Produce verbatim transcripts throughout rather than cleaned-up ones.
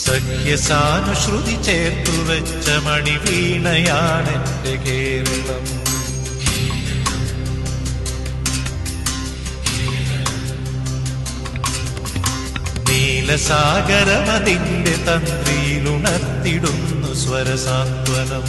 സഖ്യസാനുശ്രുതി ചേർത്തു വെച്ച മണിവീണയാണെന്റെ കേരളം. നീലസാഗരമതിന്റെ തന്ത്രിയിലുണർത്തിടുന്നു സ്വരസാന്ത്വനം.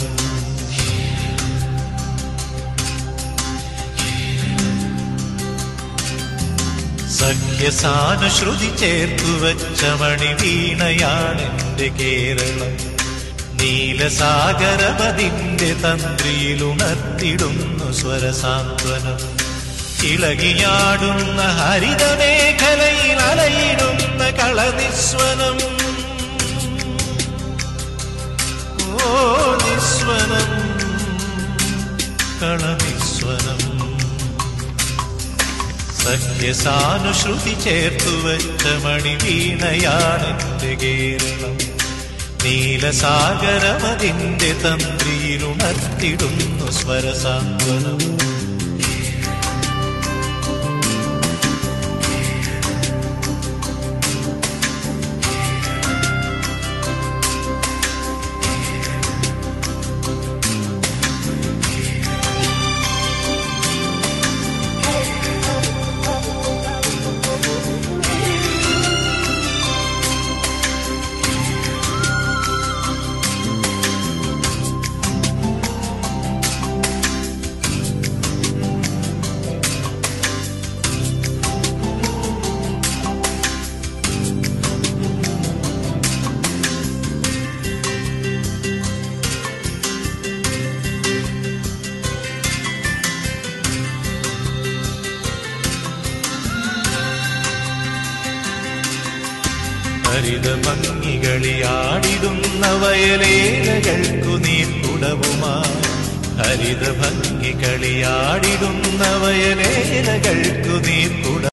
സഖ്യസാനുശ്രുതി ചേർത്തു വെച്ച മണിവീണയാണെന്റെ കേരളം. നീലസാഗരമതിന്റെ തന്ത്രിയിലുണർത്തിടുന്നു സ്വരസാന്ത്വനം. ഇളകിയാടുന്ന ഹരിതമേഖലയിൽ അലയിടുന്ന കളനിസ്വനം. ഓ നിസ്വനം, കളനിസ്വനം. സഖ്യസാനുശ്രുതി ചേർത്തു വെച്ച മണിവീണയാണെന്റെ കേരളം. നീലസാഗരമതിന്റെ തന്ത്രിയിലുണർത്തിടുന്നു സ്വരസാന്ത്വനം. ഹരിതഭംഗികളിയാടിടുന്ന വയലേലകൾക്കു നീർക്കുടവുമാ. ഹരിതഭംഗികളിയാടിടുന്ന വയലേലകൾക്കു നീർക്കുട